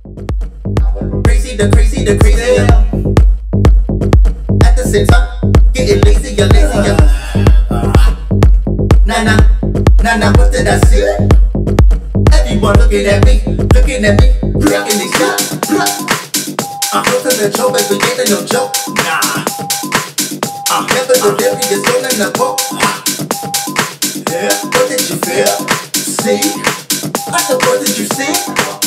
Crazy, the crazy, the crazier. At the same time, getting lazier, lazier. Nah, what did I see? Everyone looking at me, breaking these shots. Look at the joke, baby, ain't no joke. Nah. Never the delirious, all in the book. Yeah, what did you feel? See? I said, what did you see?